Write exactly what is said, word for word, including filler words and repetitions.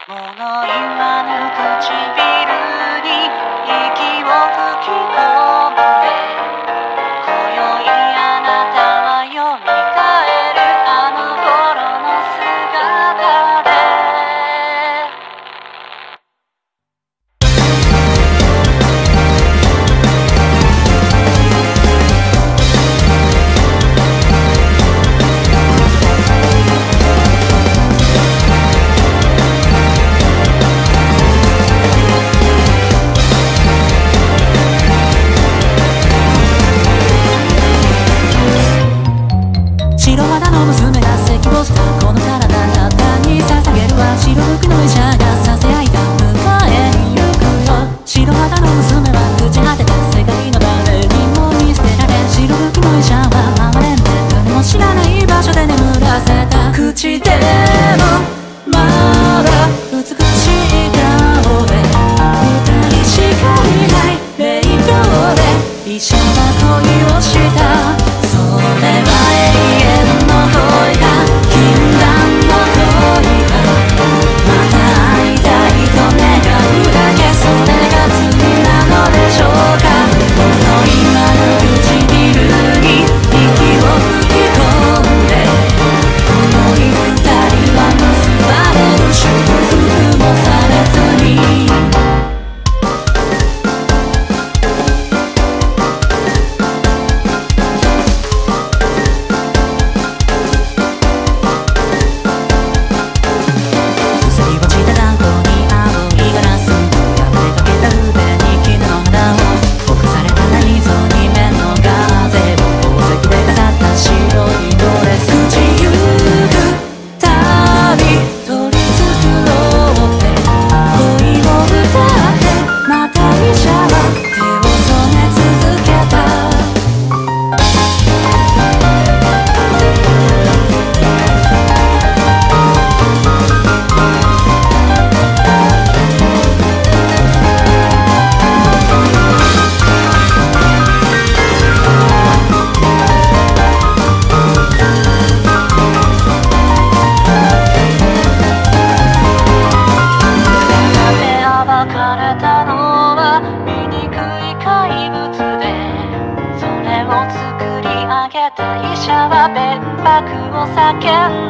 物言わぬ唇に息を吹き込んで、今宵あなたはよみがえるあの頃の姿で。白肌の娘が咳をしたこの体あなたに捧げるわ。白服の医者がささやいた迎えに行くよ。白肌の娘は朽ち果てて世界の誰にも見捨てられ、白服の医者は哀れんで誰も知らない場所で眠らせた。口でもまだ美しい顔で二人しかいない霊道で医者は恋をした。それは作り上げた医者は弁白を叫ん